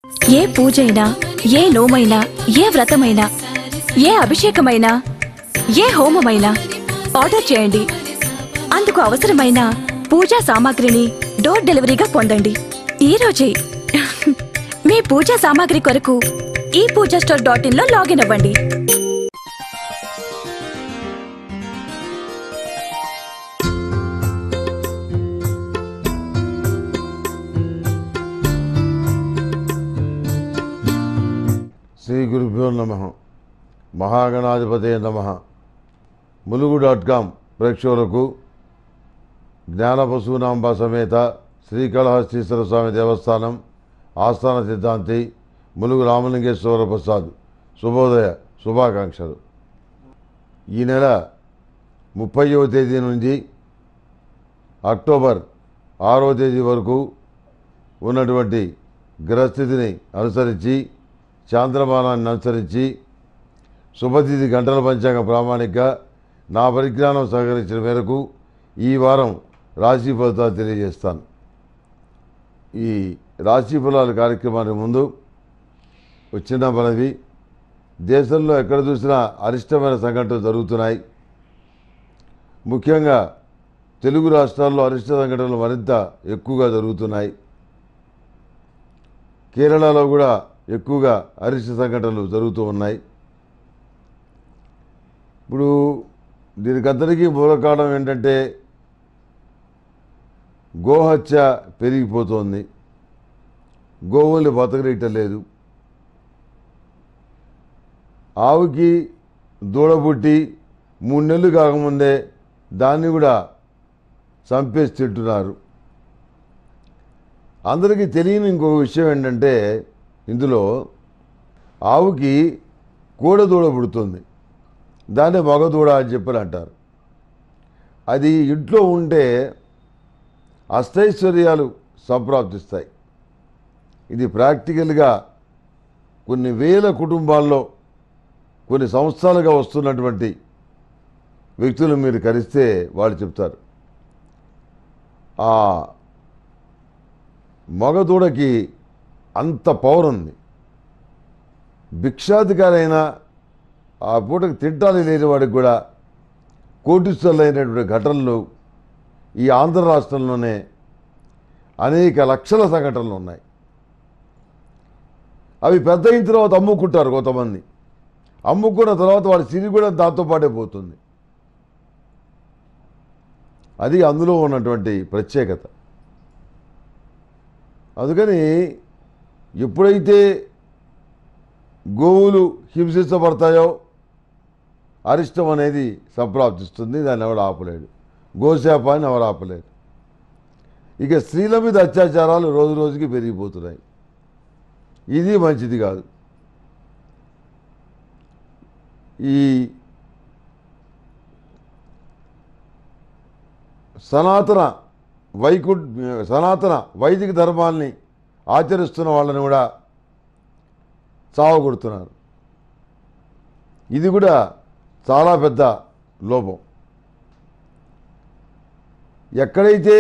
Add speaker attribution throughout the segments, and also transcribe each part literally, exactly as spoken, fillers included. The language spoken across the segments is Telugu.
Speaker 1: ఏ పూజైనా, ఏ నోమైనా, ఏ వ్రతమైనా, ఏ అభిషేకమైనా, ఏ హోమమైనా ఆర్డర్ చేయండి. అందుకు అవసరమైన పూజా సామాగ్రిని డోర్ డెలివరీగా పొందండి ఈ రోజే. మీ పూజా సామాగ్రి కొరకు ఈ పూజా స్టోర్ డాట్ ఇన్ లో లాగిన్ అవ్వండి.
Speaker 2: శ్రీ గురుభ్యో నమః. మహాగణాధిపతే నమః. ములుగు డాట్ కామ్ ప్రేక్షకులకు జ్ఞానపశూనాంబ సమేత శ్రీకాళహస్తీశ్వర స్వామి దేవస్థానం ఆస్థాన సిద్ధాంతి ములుగు రామలింగేశ్వర ప్రసాద్ శుభోదయ శుభాకాంక్షలు. ఈ నెల ముప్పైవ తేదీ నుంచి అక్టోబర్ ఆరవ తేదీ వరకు ఉన్నటువంటి గ్రహస్థితిని అనుసరించి, చాంద్రమానాన్ని అనుసరించి, శుభతిథి గంటల పంచాంగ ప్రామాణిక నా పరిజ్ఞానం సహకరించిన మేరకు ఈ వారం రాశి ఫలితాలు తెలియజేస్తాను. ఈ రాశి ఫలాల కార్యక్రమానికి ముందు వచ్చిన మనవి, దేశంలో ఎక్కడ చూసినా అరిష్టమైన సంఘటనలు జరుగుతున్నాయి. ముఖ్యంగా తెలుగు రాష్ట్రాల్లో అరిష్ట సంఘటనలు మరింత ఎక్కువగా జరుగుతున్నాయి. కేరళలో కూడా ఎక్కువగా అరిష్ట సంఘటనలు జరుగుతూ ఉన్నాయి. ఇప్పుడు దీనికంతటికీ మూల కారణం ఏంటంటే గోహత్య పెరిగిపోతోంది. గోవుల్ని బతకనీయటం లేదు. ఆవుకి దూడ పుట్టి మూడు నెలలు కాకముందే దాన్ని కూడా చంపేసి తింటున్నారు. అందరికీ తెలియని ఇంకొక విషయం ఏంటంటే, ఇందులో ఆవుకి కోడ దూడ పుడుతుంది, దాన్ని మగదూడ అని చెప్పని అంటారు. అది ఇంట్లో ఉంటే అష్టైశ్వర్యాలు సంప్రాప్తిస్తాయి. ఇది ప్రాక్టికల్గా కొన్ని వేల కుటుంబాల్లో కొన్ని సంవత్సరాలుగా వస్తున్నటువంటి వ్యక్తులు మీరు కలిస్తే వాళ్ళు చెప్తారు. ఆ మగదూడకి అంత పవర్ ఉంది. భిక్షాధికారి అయినా ఆ పూటకు తింటాలి లేని వాడికి కూడా కోటీశ్వరులైనటువంటి ఘటనలు ఈ ఆంధ్ర రాష్ట్రంలోనే అనేక లక్షల సంఘటనలు ఉన్నాయి. అవి పెద్ద అయిన తర్వాత అమ్ముకుంటారు కొంతమంది. అమ్ముకున్న తర్వాత వాడి సిరి కూడా దాంతోపాటే పోతుంది. అది అందులో ఉన్నటువంటి ప్రత్యేకత. అందుకని ఎప్పుడైతే గోవులు హింసించబడతాయో అరిష్టం అనేది సంప్రాప్తిస్తుంది. దాన్ని ఎవడు ఆపలేడు. గోశాపాన్ని ఎవరు ఆపలేరు. ఇక స్త్రీల మీద అత్యాచారాలు రోజు రోజుకి పెరిగిపోతున్నాయి. ఇది మంచిది కాదు. ఈ సనాతన వైకుంఠ సనాతన వైదిక ధర్మాల్ని ఆచరిస్తున్న వాళ్ళని కూడా చావగొడుతున్నారు. ఇది కూడా చాలా పెద్ద లోపం. ఎక్కడైతే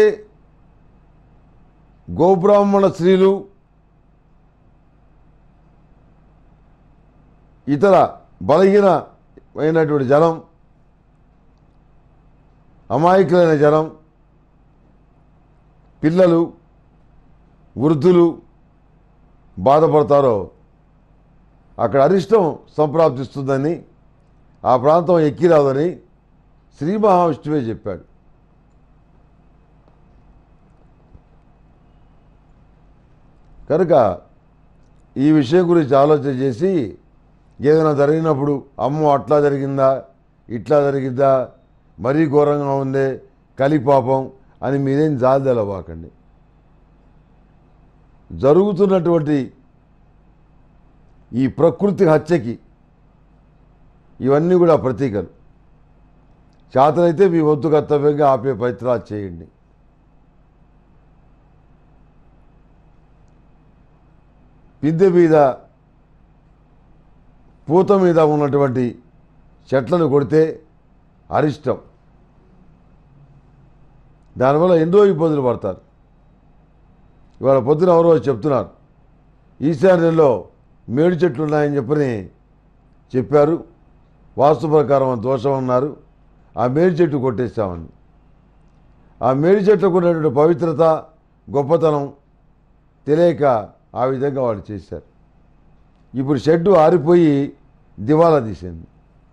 Speaker 2: గోబ్రాహ్మణ స్త్రీలు ఇతర బలహీనమైనటువంటి జనం, అమాయకులైన జనం, పిల్లలు, వృద్ధులు బాధపడతారో అక్కడ అరిష్టం సంప్రాప్తిస్తుందని, ఆ ప్రాంతం ఎక్కిరాదని శ్రీ మహావిష్ణువే చెప్పాడు. కనుక ఈ విషయం గురించి ఆలోచన చేసి ఏదైనా జరిగినప్పుడు అమ్మో అట్లా జరిగిందా, ఇట్లా జరిగిందా, మరీ ఘోరంగా ఉందే, కలిపాపం అని మీరేం జాలిదలవాకండి. జరుగుతున్నటువంటి ఈ ప్రకృతి హత్యకి ఇవన్నీ కూడా ప్రతీకలు. చేతనైతే మీ వంతు కర్తవ్యంగా ఆపే ప్రయత్నాలు చేయండి. పిందె మీద పూత మీద ఉన్నటువంటి చెట్లను కొడితే అరిష్టం. దానివల్ల ఎన్నో ఇబ్బందులు పడతారు. ఇవాళ పొద్దున ఎవరో చెప్తున్నారు, ఈశాన్యంలో మేడి చెట్లు ఉన్నాయని చెప్పని చెప్పారు. వాస్తు ప్రకారం ఆ దోషం అన్నారు. ఆ మేడి చెట్టు కొట్టేస్తామని. ఆ మేడి చెట్లకు ఉన్నటువంటి పవిత్రత, గొప్పతనం తెలియక ఆ విధంగా వాళ్ళు చేశారు. ఇప్పుడు షెడ్డు ఆరిపోయి దివాలా తీసింది.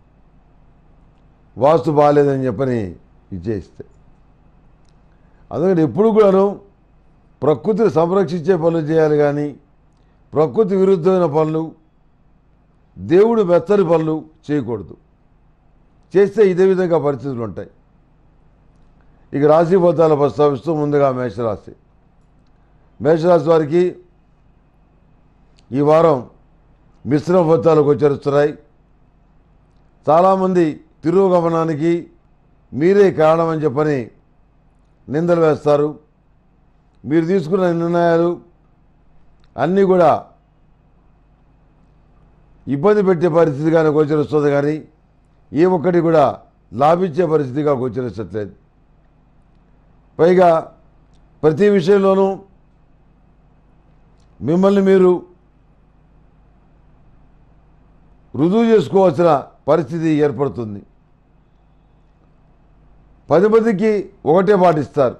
Speaker 2: వాస్తు బాగాలేదని చెప్పని ఇచ్చేస్తే. అందుకని ఎప్పుడు కూడాను ప్రకృతిని సంరక్షించే పనులు చేయాలి కానీ ప్రకృతి విరుద్ధమైన పనులు, దేవుడు మెత్తని పనులు చేయకూడదు. చేస్తే ఇదే విధంగా పరిస్థితులు ఉంటాయి. ఇక రాశి ఫలితాలు ప్రస్తావిస్తూ ముందుగా మేషరాశి. మేషరాశి వారికి ఈ వారం మిశ్రమ ఫలితాలు గోచరిస్తున్నాయి. చాలామంది తిరోగమనానికి మీరే కారణమని చెప్పని నిందలు వేస్తారు. మీరు తీసుకున్న నిర్ణయాలు అన్నీ కూడా ఇబ్బంది పెట్టే పరిస్థితిగానే గోచరిస్తుంది కానీ ఏ ఒక్కటి కూడా లాభించే పరిస్థితిగా గోచరించట్లేదు. పైగా ప్రతి విషయంలోనూ మిమ్మల్ని మీరు రుజువు చేసుకోవాల్సిన పరిస్థితి ఏర్పడుతుంది. పది మందికి ఒకటే పాటిస్తారు,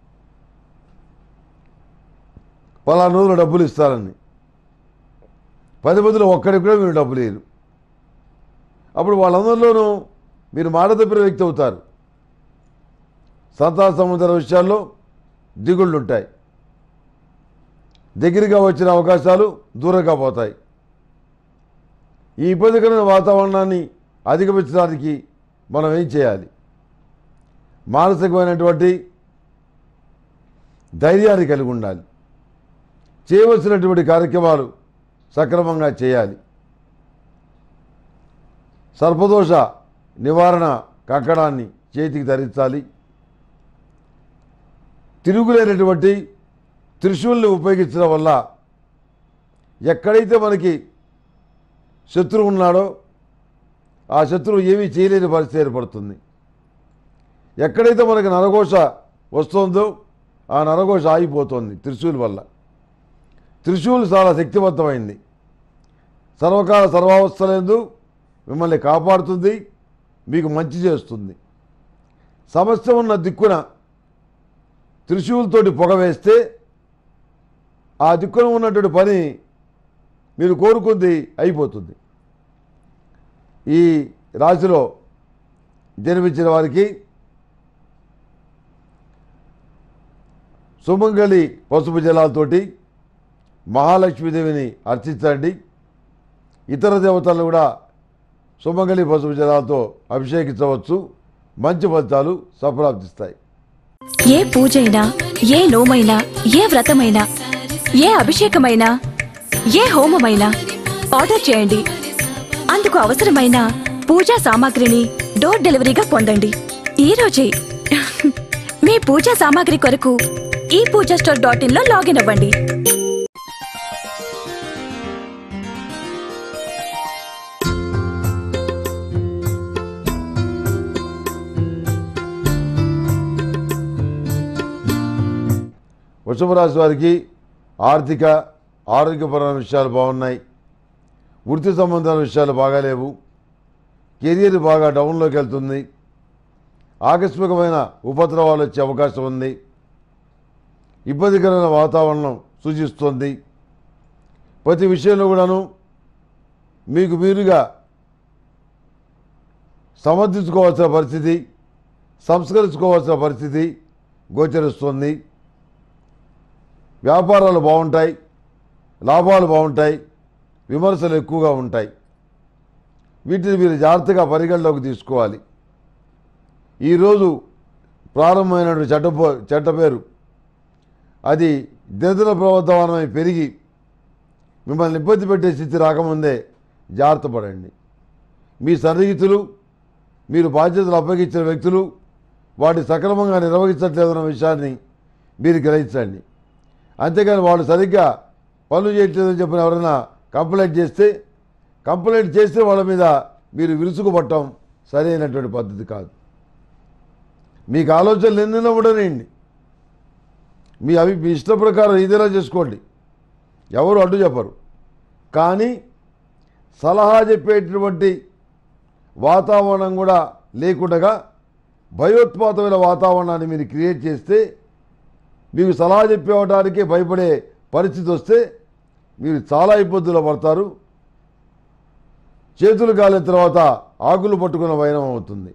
Speaker 2: పలానా రోజులు డబ్బులు ఇస్తారని. పది మందిలో ఒక్కడికి కూడా మీరు డబ్బులు లేరు. అప్పుడు వాళ్ళందరిలోనూ మీరు మాట తప్పిన వ్యక్తి అవుతారు. సంతాన సంబంధ విషయాల్లో దిగుళ్ళు ఉంటాయి. దగ్గరగా వచ్చిన అవకాశాలు దూరంగా పోతాయి. ఈ ఇబ్బందికరమైన వాతావరణాన్ని అధిగమించడానికి మనం ఏం చేయాలి? మానసికమైనటువంటి ధైర్యాన్ని కలిగి ఉండాలి. చేయవలసినటువంటి కార్యక్రమాలు సక్రమంగా చేయాలి. సర్పదోష నివారణ కంకణాన్ని చేతికి ధరించాలి. తిరుగులేనటువంటి త్రిశూల్ని ఉపయోగించడం వల్ల ఎక్కడైతే మనకి శత్రువు ఉన్నాడో ఆ శత్రువు ఏమీ చేయలేని పరిస్థితి ఏర్పడుతుంది. ఎక్కడైతే మనకి నరఘోష వస్తుందో ఆ నరఘోష ఆగిపోతుంది త్రిశూల్ వల్ల. త్రిశూల్ చాలా శక్తివంతమైంది. సర్వకాల సర్వావస్థలందు మిమ్మల్ని కాపాడుతుంది, మీకు మంచి చేస్తుంది. సమస్య ఉన్న దిక్కున త్రిశూల్తోటి పొగ వేస్తే ఆ దిక్కున ఉన్నటువంటి పని మీరు కోరుకుంది అయిపోతుంది. ఈ రాశిలో జన్మించిన వారికి సుమంగళి పసుపు జలాలతోటి మహాలక్ష్మీదేవిని అర్చించండి. ఇతర దేవతలను కూడా సుమంగళి పసుపు జలాలతో అభిషేకించవచ్చు. మంచి ఫలితాలు సంప్రాప్తిస్తాయి.
Speaker 1: ఏ పూజైనా, ఏ నోమైనా, ఏ వ్రతమైనా, ఏ అభిషేకమైనా, ఏ హోమమైనా ఆర్డర్ చేయండి. అందుకు అవసరమైన పూజా సామాగ్రిని డోర్ డెలివరీగా పొందండి ఈ రోజే. మీ పూజా సామాగ్రి కొరకు ఈ పూజా స్టోర్ డాట్ ఇన్ లో లాగిన్ అవ్వండి.
Speaker 2: వృషభ రాశి వారికి ఆర్థిక ఆరోగ్యపరమైన విషయాలు బాగున్నాయి. వృత్తి సంబంధాల విషయాలు బాగాలేవు. కెరియర్ బాగా డౌన్లోకి వెళ్తుంది. ఆకస్మికమైన ఉపద్రవాలు వచ్చే అవకాశం ఉంది. ఇబ్బందికరమైన వాతావరణం సూచిస్తుంది. ప్రతి విషయంలో కూడాను మీకు మీరుగా సమర్థించుకోవాల్సిన పరిస్థితి, సంస్కరించుకోవాల్సిన పరిస్థితి గోచరిస్తుంది. వ్యాపారాలు బాగుంటాయి, లాభాలు బాగుంటాయి, విమర్శలు ఎక్కువగా ఉంటాయి. వీటిని మీరు జాగ్రత్తగా పరిగణలోకి తీసుకోవాలి. ఈరోజు ప్రారంభమైనటువంటి చెడ్డ చెడ్డ పేరు అది దినదిన ప్రవర్తమానమై పెరిగి మిమ్మల్ని ఇబ్బంది పెట్టే స్థితి రాకముందే జాగ్రత్త పడండి. మీ సన్నిహితులు, మీరు బాధ్యతలు అప్పగించిన వ్యక్తులు వాటిని సక్రమంగా నిర్వహించట్లేదన్న విషయాన్ని మీరు గ్రహించండి. అంతేగాని వాళ్ళు సరిగ్గా పనులు చేయట్లేదని చెప్పిన ఎవరైనా కంప్లైంట్ చేస్తే కంప్లైంట్ చేస్తే వాళ్ళ మీద మీరు విరుచుకుపట్టడం సరైనటువంటి పద్ధతి కాదు. మీకు ఆలోచనలు ఎన్నైనా ఉండనండి, మీ అవి మీ ఇష్ట ప్రకారం ఏదైనా చేసుకోండి. ఎవరు అడ్డు చెప్పరు. కానీ సలహా చెప్పేటటువంటి వాతావరణం కూడా లేకుండా భయోత్పాతమైన వాతావరణాన్ని మీరు క్రియేట్ చేస్తే, మీకు సలహా చెప్పేవటానికి భయపడే పరిస్థితి వస్తే మీరు చాలా ఇబ్బందులు పడతారు. చేతులు కాలిన తర్వాత ఆకులు పట్టుకున్న వైనం అవుతుంది.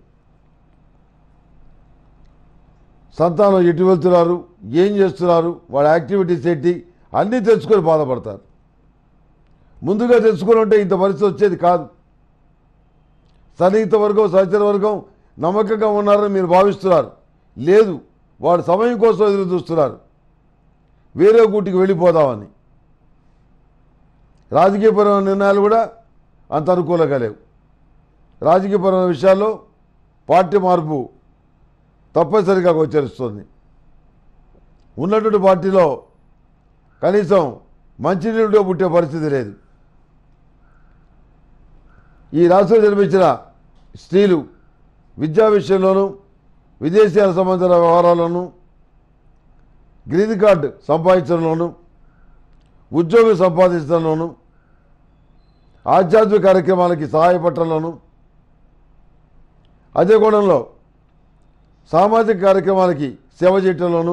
Speaker 2: సంతానం ఎటు వెళ్తున్నారు, ఏం చేస్తున్నారు, వాళ్ళ యాక్టివిటీస్ ఏంటి అన్నీ తెలుసుకొని బాధపడతారు. ముందుగా తెలుసుకొని ఉంటే ఇంత పరిస్థితి వచ్చేది కాదు. సన్నిహిత వర్గం, సహచర వర్గం నమ్మకంగా ఉన్నారని మీరు భావిస్తున్నారు. లేదు, వాడు సమయం కోసం ఎదురు చూస్తున్నారు, వేరే గూటికి వెళ్ళిపోదామని. రాజకీయపరమైన నిర్ణయాలు కూడా అంత అనుకూలంగా లేవు. రాజకీయపరమైన విషయాల్లో పార్టీ మార్పు తప్పనిసరిగా గోచరిస్తుంది. ఉన్నటువంటి పార్టీలో కనీసం మంచినీళ్ళతో పుట్టే పరిస్థితి లేదు. ఈ రాష్ట్రంలో జన్మించిన స్త్రీలు విద్యా విషయంలోనూ, విదేశీయాల సంబంధించిన వ్యవహారాల్లోనూ, గ్రీన్ కార్డు సంపాదించడంలోనూ, ఉద్యోగం సంపాదించడంలోనూ, ఆధ్యాత్మిక కార్యక్రమాలకి సహాయపడటంలోనూ, అదే కోణంలో సామాజిక కార్యక్రమాలకి సేవ చేయటంలోనూ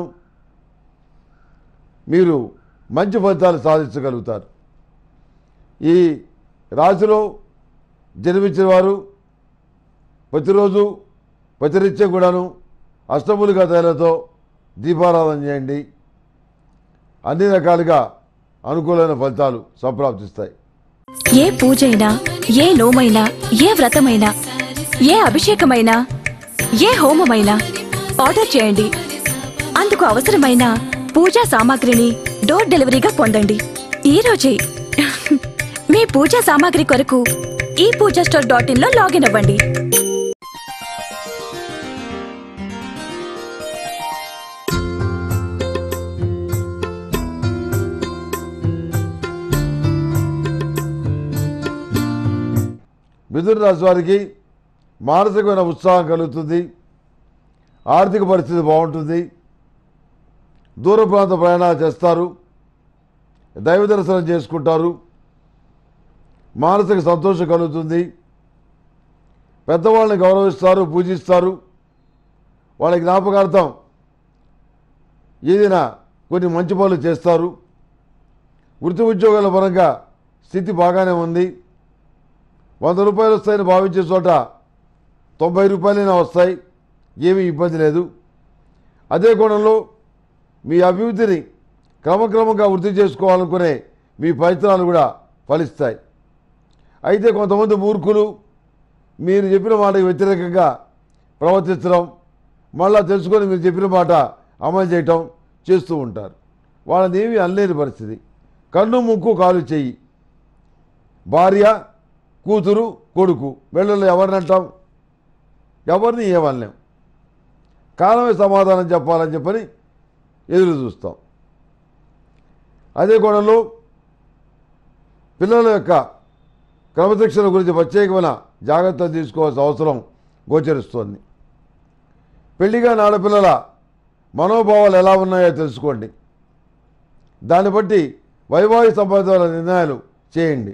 Speaker 2: మీరు మంచి ఫలితాలు సాధించగలుగుతారు. ఈ రాశిలో జన్మించిన వారు ప్రతిరోజు ప్రతినిత్యం కూడాను అష్టములుగా తైలతో దీపారాధన చేయండి. అన్ని రకాలుగా అనుకూలమైన ఫలితాలు సంప్రాప్తిస్తాయి.
Speaker 1: ఏ పూజైనా, ఏ నోమైనా, ఏ వ్రతమైనా, ఏ అభిషేకమైనా, ఏ హోమమైనా ఆర్డర్ చేయండి. అందుకు అవసరమైన పూజా సామాగ్రిని డోర్ డెలివరీగా పొందండి ఈ రోజే. మీ పూజా సామాగ్రి కొరకు ఈ పూజా స్టోర్ డాట్ ఇన్ లో లాగిన్ అవ్వండి.
Speaker 2: మిథున రాశి వారికి మానసికమైన ఉత్సాహం కలుగుతుంది. ఆర్థిక పరిస్థితి బాగుంటుంది. దూర ప్రాంత ప్రయాణాలు చేస్తారు. దైవ దర్శనం చేసుకుంటారు. మానసిక సంతోషం కలుగుతుంది. పెద్దవాళ్ళని గౌరవిస్తారు, పూజిస్తారు. వాళ్ళ జ్ఞాపకార్థం ఏదైనా కొన్ని మంచి పనులు చేస్తారు. వృత్తి ఉద్యోగాల పరంగా స్థితి బాగానే ఉంది. వంద రూపాయలు వస్తాయని భావించే చోట తొంభై రూపాయలైనా వస్తాయి. ఏమీ ఇబ్బంది లేదు. అదే కోణంలో మీ అభివృద్ధిని క్రమక్రమంగా వృద్ధి చేసుకోవాలనుకునే మీ ప్రయత్నాలు కూడా ఫలిస్తాయి. అయితే కొంతమంది మూర్ఖులు మీరు చెప్పిన మాటకు వ్యతిరేకంగా ప్రవర్తించడం, మళ్ళా తెలుసుకొని మీరు చెప్పిన మాట అమలు చేయటం చేస్తూ ఉంటారు. వాళ్ళని ఏమీ అనలేని పరిస్థితి. కన్ను, ముక్కు, కాలు, చెయ్యి, భార్య, కూతురు, కొడుకు, వీళ్ళలో ఎవరిని అంటాం? ఎవరిని ఏమనలేం. కాలమే సమాధానం చెప్పాలని చెప్పని ఎదురు చూస్తాం. అదే కోణంలో పిల్లల యొక్క క్రమశిక్షణ గురించి ప్రత్యేకమైన జాగ్రత్తలు తీసుకోవాల్సిన అవసరం గోచరిస్తోంది. పెళ్లిగా ఆడపిల్లల మనోభావాలు ఎలా ఉన్నాయో తెలుసుకోండి. దాన్ని బట్టి వైవాహిక సంబంధమైన నిర్ణయాలు చేయండి.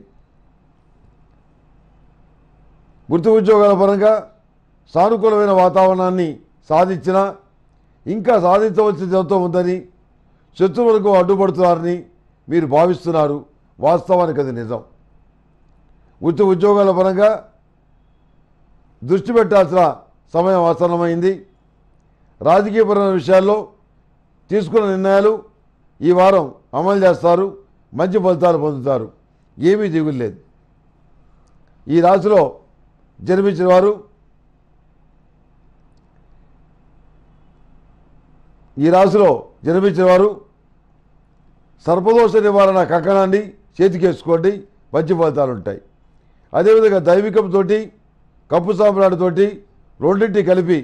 Speaker 2: వృత్తి ఉద్యోగాల పరంగా సానుకూలమైన వాతావరణాన్ని సాధించినా ఇంకా సాధించవలసిన ఎంతో ఉందని శత్రువులకు అడ్డుపడుతున్నారని మీరు భావిస్తున్నారు. వాస్తవానికి అది నిజం. వృత్తి ఉద్యోగాల పరంగా దృష్టి పెట్టాల్సిన సమయం ఆసన్నమైంది. రాజకీయపరమైన విషయాల్లో తీసుకున్న నిర్ణయాలు ఈ వారం అమలు చేస్తారు. మంచి ఫలితాలు పొందుతారు. ఏమీ దిగులు లేదు. ఈ రాశిలో జన్మించిన వారు ఈ రాశిలో జన్మించిన వారు సర్పదోష నివారణ కంకణాన్ని చేతికేసుకోండి. మంచి ఫలితాలు ఉంటాయి. అదేవిధంగా దైవికంతో కప్పు సాంబ్రాడితోటి రెండింటి కలిపి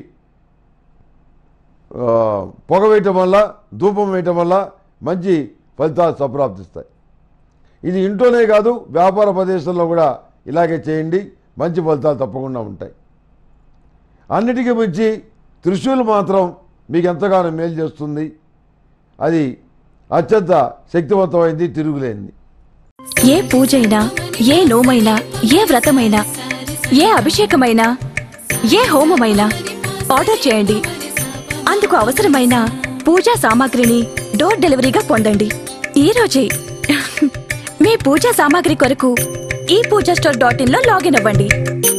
Speaker 2: పొగ వేయటం వల్ల, ధూపం వేయటం వల్ల మంచి ఫలితాలు సంప్రాప్తిస్తాయి. ఇది ఇంట్లోనే కాదు, వ్యాపార ప్రదేశంలో కూడా ఇలాగే చేయండి. మంచి ఫలితాలు తప్పకుండా ఉంటాయి. అన్నిటికీ మించి త్రిశూలు మాత్రం మీకు ఎంతగానో మేలు చేస్తుంది. అది అత్యంత శక్తివంతమైంది, తిరుగులేనిది.
Speaker 1: ఏ పూజైనా, ఏ నోమైనా, ఏ వ్రతమైనా, ఏ అభిషేకమైనా, ఏ హోమమైనా ఆర్డర్ చేయండి. అందుకు అవసరమైన పూజా సామాగ్రిని డోర్ డెలివరీగా పొందండి ఈ రోజే. మీ పూజా సామాగ్రి కొరకు ఈ పూజా స్టోర్ డాట్ ఇన్ లో లాగిన్ అవ్వండి.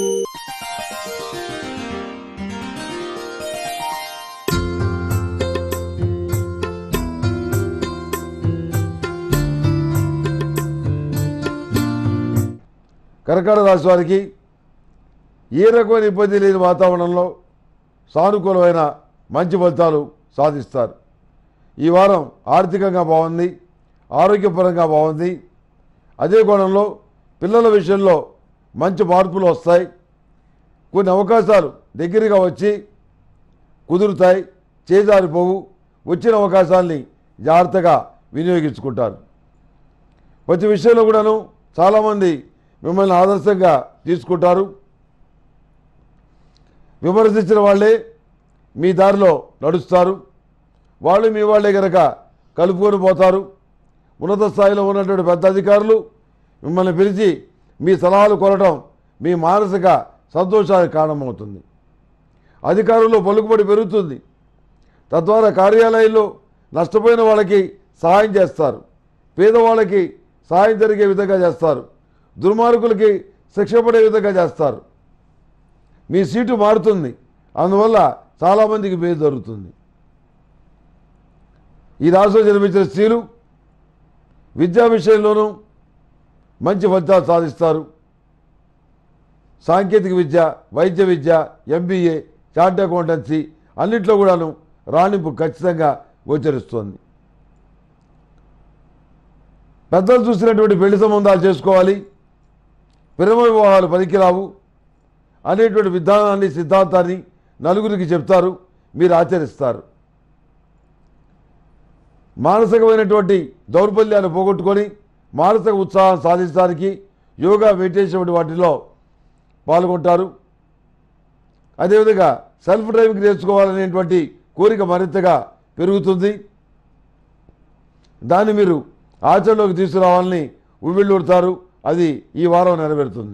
Speaker 2: కర్కాటక రాశి వారికి ఏ రకమైన ఇబ్బంది లేని వాతావరణంలో సానుకూలమైన మంచి ఫలితాలు సాధిస్తారు. ఈ వారం ఆర్థికంగా బాగుంది, ఆరోగ్యపరంగా బాగుంది. అదే కోణంలో పిల్లల విషయంలో మంచి మార్పులు వస్తాయి. కొన్ని అవకాశాలు దగ్గరగా వచ్చి కుదురుతాయి, చేజారిపోవు. వచ్చిన అవకాశాలని జాగ్రత్తగా వినియోగించుకుంటారు. ప్రతి విషయంలో కూడాను చాలామంది మిమ్మల్ని ఆదర్శంగా తీసుకుంటారు. విమర్శించిన వాళ్ళే మీ దారిలో నడుస్తారు. వాళ్ళు మీ వాళ్ళే కనుక కలుపుకొని పోతారు. ఉన్నత స్థాయిలో ఉన్నటువంటి పెద్ద అధికారులు మిమ్మల్ని పిలిచి మీ సలహాలు కోరడం మీ మానసిక సంతోషానికి కారణమవుతుంది. అధికారుల్లో పలుకుబడి పెరుగుతుంది. తద్వారా కార్యాలయాల్లో నష్టపోయిన వాళ్ళకి సహాయం చేస్తారు. పేదవాళ్ళకి సహాయం జరిగే విధంగా చేస్తారు. దుర్మార్గులకి శిక్ష పడే విధంగా చేస్తారు. మీ సీటు మారుతుంది. అందువల్ల చాలామందికి మేలు జరుగుతుంది. ఈ రాశిలో జన్మించిన స్త్రీలు విద్యా విషయంలోనూ మంచి ఫలితాలు సాధిస్తారు. సాంకేతిక విద్య, వైద్య విద్య, ఎంబీఏ, చార్టర్డ్ అకౌంటెన్సీ అన్నింటిలో కూడాను రాణింపు ఖచ్చితంగా గోచరిస్తోంది. పెద్దలు చూసినటువంటి పెళ్లి సంబంధాలు చేసుకోవాలి, ప్రేమ వివాహాలు పనికిరావు అనేటువంటి విధానాన్ని, సిద్ధాంతాన్ని నలుగురికి చెప్తారు, మీరు ఆచరిస్తారు. మానసికమైనటువంటి దౌర్బల్యాన్ని పోగొట్టుకొని మానసిక ఉత్సాహం సాధించడానికి యోగా, మెడిటేషన్ వాటిలో పాల్గొంటారు. అదేవిధంగా సెల్ఫ్ డ్రైవింగ్ నేర్చుకోవాలనేటువంటి కోరిక మరింతగా పెరుగుతుంది. దాన్ని మీరు ఆచరణలోకి తీసుకురావాలని ఉవ్విళ్ళూరుతారు. అది ఈ వారం నెరవేరుతుంది.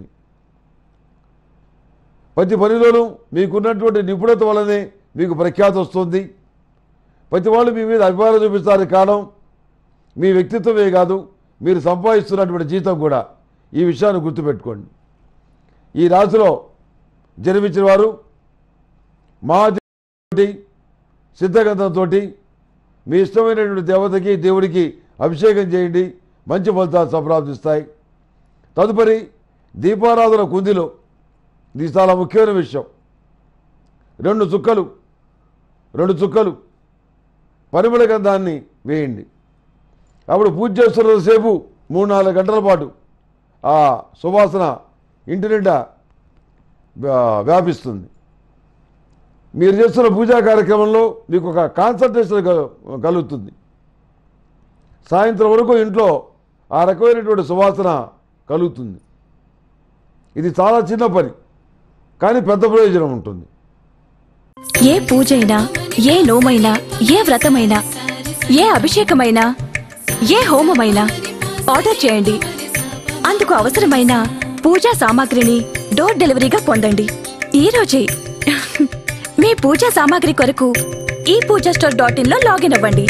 Speaker 2: ప్రతి పనిలోనూ మీకున్నటువంటి నిపుణత వల్లనే మీకు ప్రఖ్యాతి వస్తుంది. ప్రతి వాళ్ళు మీ మీద అభిమానం చూపిస్తారు. కారణం మీ వ్యక్తిత్వమే కాదు, మీరు సంపాదిస్తున్నటువంటి జీతం కూడా. ఈ విషయాన్ని గుర్తుపెట్టుకోండి. ఈ రాశిలో జన్మించిన వారు మహాదేవుడి సిద్ధగంధంతో మీ ఇష్టమైనటువంటి దేవతకి, దేవుడికి అభిషేకం చేయండి. మంచి ఫలితాలు సంప్రాప్తిస్తాయి. తదుపరి దీపారాధన కుందిలో, ఇది చాలా ముఖ్యమైన విషయం, రెండు చుక్కలు రెండు చుక్కలు పరిమళ గంధాన్ని వేయండి. అప్పుడు పూజ చేస్తున్నంతసేపు మూడు నాలుగు గంటల పాటు ఆ సువాసన ఇంటి నిండా వ్యాపిస్తుంది. మీరు చేస్తున్న పూజా కార్యక్రమంలో మీకు ఒక కాన్సన్ట్రేషన్ కలుగుతుంది. సాయంత్రం వరకు ఇంట్లో ఆ రకమైనటువంటి సువాసన కలుగుతుంది. ఇది చాలా చిన్న పని, కానీ పెద్ద ప్రయోజనం ఉంటుంది.
Speaker 1: ఏ పూజైనా, ఏ నోమైనా, ఏ వ్రతమైనా, ఏ అభిషేకమైనా, ఏ హోమమైనా ఆర్డర్ చేయండి. అందుకు అవసరమైన పూజా సామాగ్రిని డోర్ డెలివరీగా పొందండి ఈ రోజే. మీ పూజా సామాగ్రి కొరకు ఈ పూజా స్టోర్ డాట్ ఇన్ లో లాగిన్ అవ్వండి.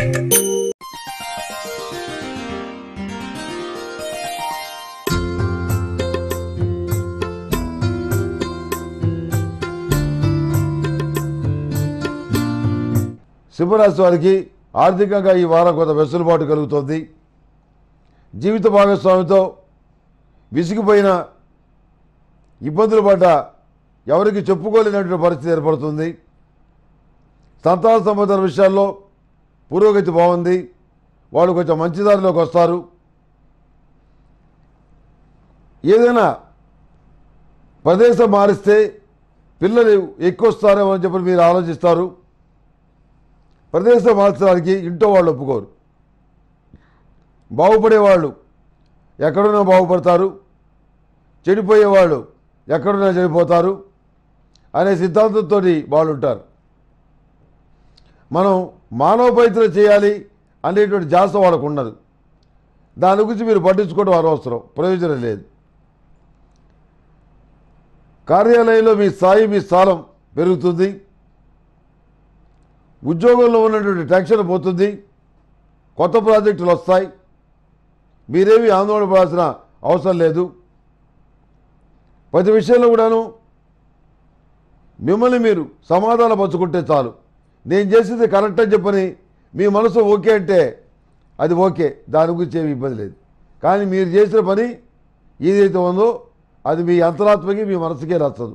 Speaker 2: సింహరాశి వారికి ఆర్థికంగా ఈ వారం కొంత వెసులుబాటు కలుగుతుంది. జీవిత భాగస్వామితో విసిగిపోయిన, ఇబ్బందులు పడ్డ, ఎవరికి చెప్పుకోలేనటువంటి పరిస్థితి ఏర్పడుతుంది. సంతాన సంబంధం విషయాల్లో పురోగతి బాగుంది. వాళ్ళు కొంచెం మంచి దారిలోకి వస్తారు. ఏదైనా ప్రదేశం మారిస్తే పిల్లలు ఎక్కువ వస్తారేమో అని చెప్పి మీరు ఆలోచిస్తారు. ప్రదేశం మార్చడానికి ఇంట్లో వాళ్ళు ఒప్పుకోరు. బాగుపడేవాళ్ళు ఎక్కడున్నా బాగుపడతారు, చెడిపోయేవాళ్ళు ఎక్కడున్నా చెడిపోతారు అనే సిద్ధాంతంతో వాళ్ళు ఉంటారు. మనం మానవ పైత్రం చేయాలి అనేటువంటి జాస వాళ్ళకు ఉండదు. దాని గురించి మీరు పట్టించుకోవడం అనవసరం, ప్రయోజనం లేదు. కార్యాలయంలో మీ స్థాయి మీ స్థానం పెరుగుతుంది. ఉద్యోగంలో ఉన్నటువంటి టెన్షన్ పోతుంది. కొత్త ప్రాజెక్టులు వస్తాయి. మీరేమీ ఆందోళన పడాల్సిన అవసరం లేదు. ప్రతి విషయంలో కూడాను మిమ్మల్ని మీరు సమాధాన పంచుకుంటే చాలు. నేను చేసేది కరెక్ట్ అని చెప్పని మీ మనసు ఓకే అంటే అది ఓకే, దాని గురించి ఏమి ఇబ్బంది లేదు. కానీ మీరు చేసిన పని ఏదైతే ఉందో అది మీ అంతరాత్మకి మీ మనసుకే నచ్చదు.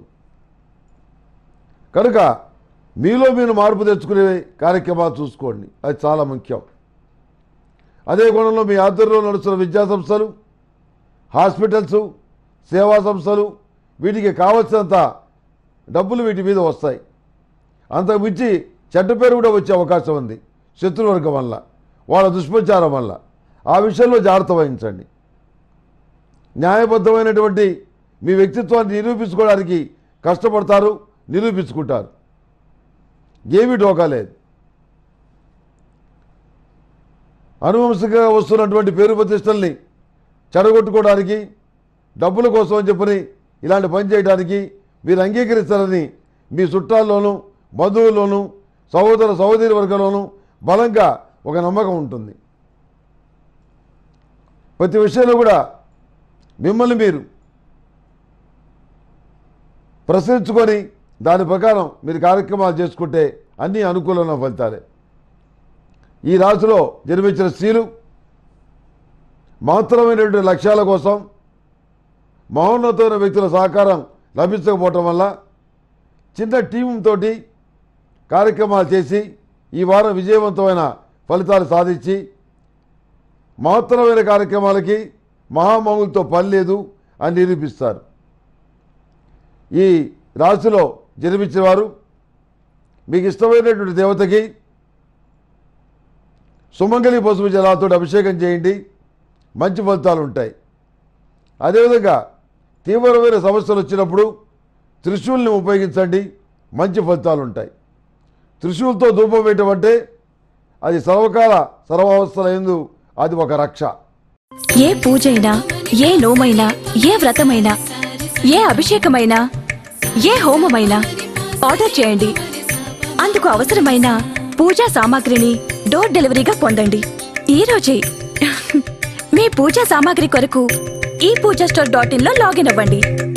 Speaker 2: కనుక మీలో మీరు మార్పు తెచ్చుకునే కార్యక్రమాలు చూసుకోండి, అది చాలా ముఖ్యం. అదే కోణంలో మీ ఆధ్వర్యంలో నడుస్తున్న విద్యా సంస్థలు, హాస్పిటల్స్, సేవా సంస్థలు, వీటికి కావలసినంత డబ్బులు వీటి మీద వస్తాయి. అంతకు మించి చెడ్డ పేరు కూడా వచ్చే అవకాశం ఉంది శత్రువర్గం వల్ల, వాళ్ళ దుష్ప్రచారం వల్ల. ఆ విషయంలో జాగ్రత్త వహించండి. న్యాయబద్ధమైనటువంటి మీ వ్యక్తిత్వాన్ని నిరూపించుకోవడానికి కష్టపడతారు, నిరూపించుకుంటారు. ఏమీ డోకా లేదు. అనువంశికంగా వస్తున్నటువంటి పేరు ప్రతిష్టల్ని చెడగొట్టుకోవడానికి, డబ్బుల కోసం అని చెప్పని ఇలాంటి పని చేయడానికి మీరు అంగీకరిస్తారని మీ చుట్టాల్లోనూ, బంధువుల్లోనూ, సహోదర సహోదరి వర్గంలోనూ బలంగా ఒక నమ్మకం ఉంటుంది. ప్రతి విషయంలో కూడా మిమ్మల్ని మీరు ప్రశ్నించుకొని దాని ప్రకారం మీరు కార్యక్రమాలు చేసుకుంటే అన్నీ అనుకూలమైన ఫలితాలే. ఈ రాశిలో జన్మించిన స్త్రీలు మహత్తరమైనటువంటి లక్ష్యాల కోసం మహోన్నతమైన వ్యక్తుల సహకారం లభించకపోవటం వల్ల చిన్న టీంతో కార్యక్రమాలు చేసి ఈ వారం విజయవంతమైన ఫలితాలు సాధించి మహత్తరమైన కార్యక్రమాలకి మహామహులతో పని లేదు అని నిరూపిస్తారు. ఈ రాశిలో జన్మించిన వారు మీకు ఇష్టమైనటువంటి దేవతకి సుమంగళి పసుపు జలాలతో అభిషేకం చేయండి, మంచి ఫలితాలు ఉంటాయి. అదేవిధంగా తీవ్రమైన సమస్యలు వచ్చినప్పుడు త్రిశూల్ని ఉపయోగించండి, మంచి ఫలితాలు ఉంటాయి. త్రిశూల్తో ధూపం వేయటం అంటే అది సర్వకాల సర్వావస్థల యందు అది ఒక రక్ష.
Speaker 1: ఏ పూజైనా, ఏ నోమైనా, ఏ వ్రతమైనా, ఏ అభిషేకమైనా, ఏ హోమమైనా ఆర్డర్ చేయండి. అందుకు అవసరమైన పూజా సామాగ్రిని డోర్ డెలివరీగా పొందండి ఈ రోజే. మీ పూజా సామాగ్రి కొరకు ఈ పూజా స్టోర్ డాట్ ఇన్ లో లాగిన్ అవ్వండి.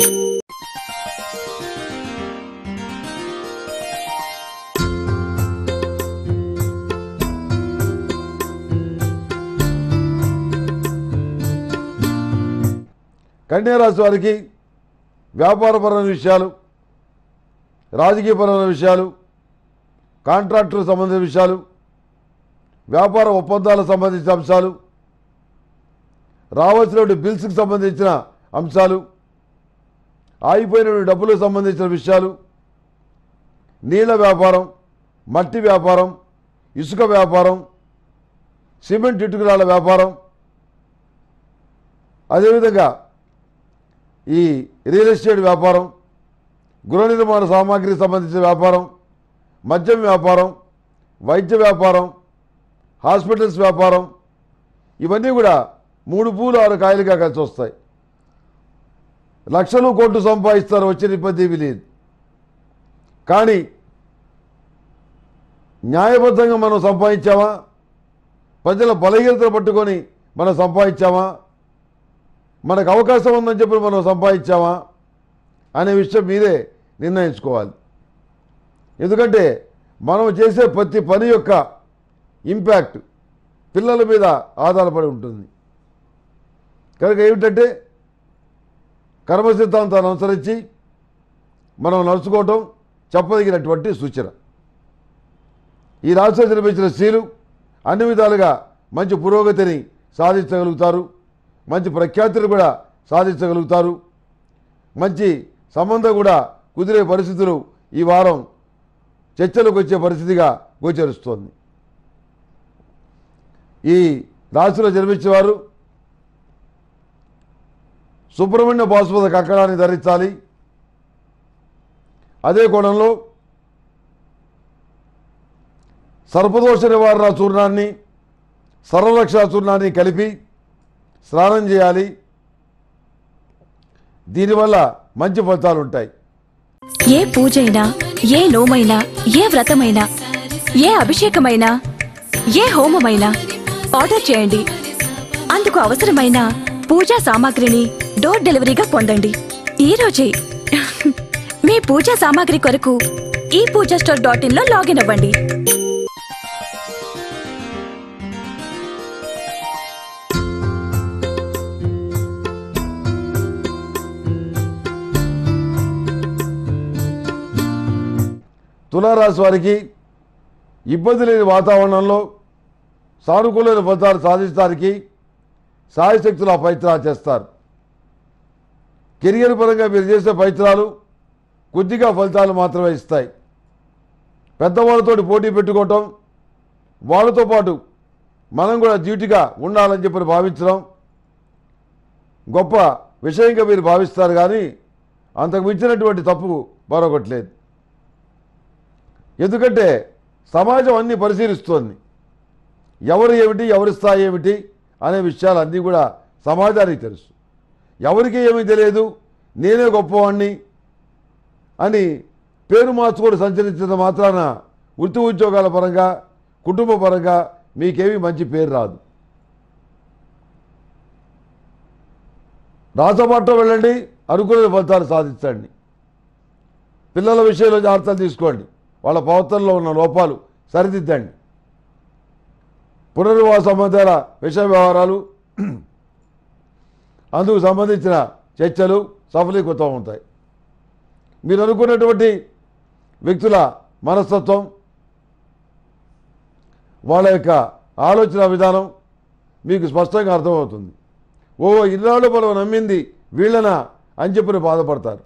Speaker 2: కన్యా రాశి వారికి వ్యాపారపరమైన విషయాలు, రాజకీయపరమైన విషయాలు, కాంట్రాక్టులకు సంబంధించిన విషయాలు, వ్యాపార ఒప్పందాలకు సంబంధించిన అంశాలు, రావాల్సినటువంటి బిల్స్కి సంబంధించిన అంశాలు, ఆగిపోయినటువంటి డబ్బులకు సంబంధించిన విషయాలు, నీళ్ల వ్యాపారం, మట్టి వ్యాపారం, ఇసుక వ్యాపారం, సిమెంట్ ఇటుకరాల వ్యాపారం, అదేవిధంగా ఈ రియల్ ఎస్టేట్ వ్యాపారం, గృహ నిర్మాణ సామాగ్రికి సంబంధించిన వ్యాపారం, మద్యం వ్యాపారం, వైద్య వ్యాపారం, హాస్పిటల్స్ వ్యాపారం, ఇవన్నీ కూడా మూడు పూలు ఆరు కాయలుగా కలిసి వస్తాయి. లక్షలు కోట్లు సంపాదిస్తారు, వచ్చిన ఇబ్బంది ఏమీ లేదు. కానీ న్యాయబద్ధంగా మనం సంపాదించామా, ప్రజల బలహీనతలు పట్టుకొని మనం సంపాదించామా, మనకు అవకాశం ఉందని చెప్పి మనం సంపాదించామా అనే విషయం మీరే నిర్ణయించుకోవాలి. ఎందుకంటే మనం చేసే ప్రతి పని యొక్క ఇంపాక్ట్ పిల్లల మీద ఆధారపడి ఉంటుంది. కనుక ఏమిటంటే కర్మ సిద్ధాంతాన్ని అనుసరించి మనం నడుచుకోవటం చెప్పదగినటువంటి సూచన. ఈ రాష్ట్రంలో జన్మించిన స్త్రీలు అన్ని విధాలుగా మంచి పురోగతిని సాధించగలుగుతారు, మంచి ప్రఖ్యాతిని కూడా సాధించగలుగుతారు, మంచి సంబంధం కూడా కుదిరే పరిస్థితులు ఈ వారం చర్చలకు వచ్చే పరిస్థితిగా గోచరిస్తోంది. ఈ రాశిలో జన్మించిన వారు సుబ్రహ్మణ్య బాసుపద కక్కడాన్ని ధరించాలి. అదే కోణంలో సర్పదోష నివారణ చూర్ణాన్ని సర్వరక్షా చూర్ణాన్ని కలిపి స్నానం చేయాలి. దీనివల్ల మంచి ఫలితాలు ఉంటాయి.
Speaker 1: ఏ పూజైనా, ఏ నోమైనా, ఏ వ్రతమైనా, ఏ అభిషేకమైనా, ఏ హోమమైనా ఆర్డర్ చేయండి. అందుకు అవసరమైన పూజా సామాగ్రిని డోర్ డెలివరీగా పొందండి ఈ రోజే. మీ పూజా సామాగ్రి కొరకు ఈ పూజా స్టోర్ డాట్ ఇన్ లో లాగిన్ అవ్వండి.
Speaker 2: తులారాశి వారికి ఇబ్బంది లేని వాతావరణంలో సానుకూలమైన ఫలితాలు సాధించడానికి సాయశక్తులు ఆ ప్రయత్నాలు చేస్తారు. కెరియర్ పరంగా మీరు చేసే ప్రయత్నాలు కొద్దిగా ఫలితాలు మాత్రమే ఇస్తాయి. పెద్దవాళ్ళతో పోటీ పెట్టుకోవటం, వాళ్ళతో పాటు మనం కూడా డ్యూటీగా ఉండాలని చెప్పి భావించడం గొప్ప విషయంగా మీరు భావిస్తారు. కానీ అంతకు మించినటువంటి తప్పు మరొకటి లేదు. ఎందుకంటే సమాజం అన్నీ పరిశీలిస్తోంది. ఎవరు ఏమిటి, ఎవరి స్థాయి ఏమిటి అనే విషయాలు అన్నీ కూడా సమాజానికి తెలుసు. ఎవరికి ఏమీ తెలియదు, నేనే గొప్పవాణ్ణి అని పేరు మార్చుకొని సంచరించిన మాత్రాన వృత్తి ఉద్యోగాల పరంగా, కుటుంబ పరంగా మీకేమీ మంచి పేరు రాదు. రాతబాటలో వెళ్ళండి, అనుకునే ఫలితాలు సాధించండి. పిల్లల విషయంలో జాగ్రత్తలు తీసుకోండి. వాళ్ళ ప్రవర్తనలో ఉన్న లోపాలు సరిదిద్దండి. పునర్వివాహ సంబంధాల విషయ వ్యవహారాలు, అందుకు సంబంధించిన చర్చలు సఫలీకృతం అవుతాయి. మీరు అనుకున్నటువంటి వ్యక్తుల మనస్తత్వం, వాళ్ళ యొక్క ఆలోచన విధానం మీకు స్పష్టంగా అర్థమవుతుంది. ఓ ఇన్నాళ్ళు మనం నమ్మింది వీళ్ళనా అని చెప్పి బాధపడతారు.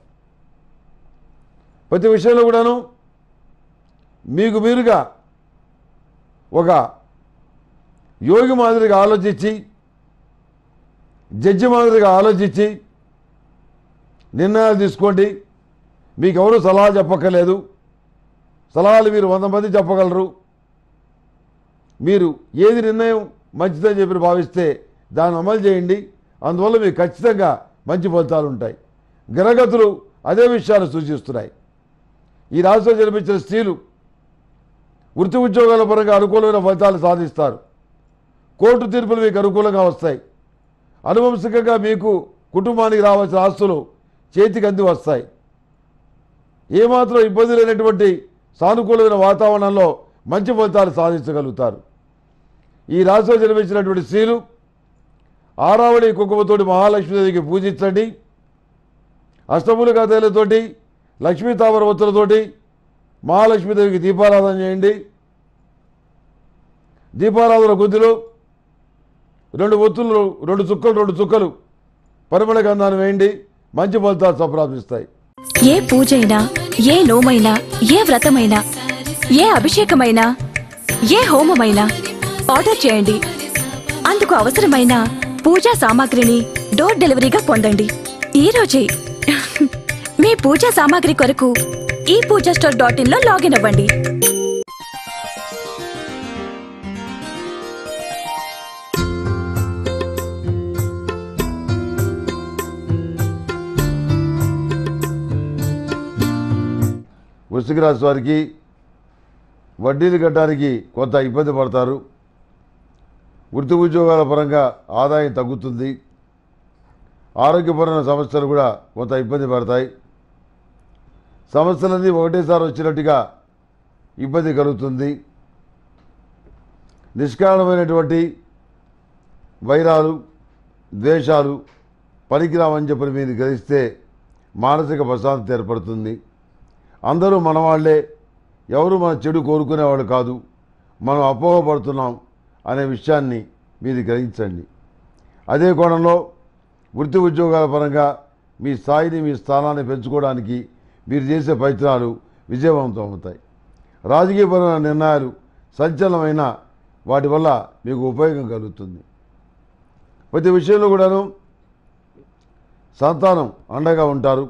Speaker 2: ప్రతి విషయంలో కూడాను మీకు మీరుగా ఒక యోగి మాదిరిగా ఆలోచించి, జడ్జి మాదిరిగా ఆలోచించి నిర్ణయాలు తీసుకోండి. మీకు ఎవరు సలహా చెప్పక్కర్లేదు. సలహాలు మీరు వంద మంది చెప్పగలరు. మీరు ఏది నిర్ణయం మంచిదని చెప్పి భావిస్తే దాన్ని అమలు చేయండి. అందువల్ల మీకు ఖచ్చితంగా మంచి ఫలితాలు ఉంటాయి. గ్రహగతులు అదే విషయాన్ని సూచిస్తున్నాయి. ఈ రాశిలో జన్మించిన స్త్రీలు వృత్తి ఉద్యోగాల పరంగా అనుకూలమైన ఫలితాలు సాధిస్తారు. కోర్టు తీర్పులు మీకు అనుకూలంగా వస్తాయి. అనువంశికంగా మీకు కుటుంబానికి రావాల్సిన ఆస్తులు చేతికి అంది వస్తాయి. ఏమాత్రం ఇబ్బంది లేనటువంటి సానుకూలమైన వాతావరణంలో మంచి ఫలితాలు సాధించగలుగుతారు. ఈ రాశిలో జన్మించినటువంటి స్త్రీలు ఆరావళి కుంకుమతోటి మహాలక్ష్మీదేవికి పూజించండి. అష్టములుగా తేలతోటి లక్ష్మీ తామర ఒత్తులతోటి మహాలక్ష్మీదేవికి దీపారాధన చేయండి. దీపారాధన గుద్దిలో రెండు ఒత్తులు, రెండు చుక్కలు రెండు చుక్కలు పరిమళ గంధాన్ని వేయండి. మంచి ఫలితాలు సంప్రాప్తిస్తాయి.
Speaker 1: ఏ పూజైనా, ఏ నోమైనా, ఏ వ్రతమైనా, ఏ అభిషేకమైనా, ఏ హోమమైనా ఆర్డర్ చేయండి. అందుకు అవసరమైన పూజా సామాగ్రిని డోర్ డెలివరీగా పొందండి ఈ రోజే. మీ పూజా సామాగ్రి కొరకు ఈ పూజా స్టోర్ డాట్ ఇన్ లో లాగిన్ అవ్వండి.
Speaker 2: వృశ్చిక రాశి వారికి వడ్డీలు కట్టడానికి కొంత ఇబ్బంది పడతారు. వృత్తి ఉద్యోగాల పరంగా ఆదాయం తగ్గుతుంది. ఆరోగ్యపరమైన సమస్యలు కూడా కొంత ఇబ్బంది పడతాయి. సమస్యలన్నీ ఒకటేసారి వచ్చినట్టుగా ఇబ్బంది కలుగుతుంది. నిష్కారణమైనటువంటి వైరాలు, ద్వేషాలు పనికిరావని చెప్పి మీరు గ్రహిస్తే మానసిక ప్రశాంతత ఏర్పడుతుంది. అందరూ మనవాళ్లే, ఎవరు మన చెడు కోరుకునేవాళ్ళు కాదు, మనం అపోహపడుతున్నాం అనే విషయాన్ని మీరు గ్రహించండి. అదే కోణంలో వృత్తి ఉద్యోగాల పరంగా మీ స్థాయిని, మీ స్థానాన్ని పెంచుకోవడానికి మీరు చేసే ప్రయత్నాలు విజయవంతం అవుతాయి. రాజకీయపరమైన నిర్ణయాలు సంచలనమైన వాటి వల్ల మీకు ఉపయోగం కలుగుతుంది. ప్రతి విషయంలో కూడాను సంతానం అండగా ఉంటారు.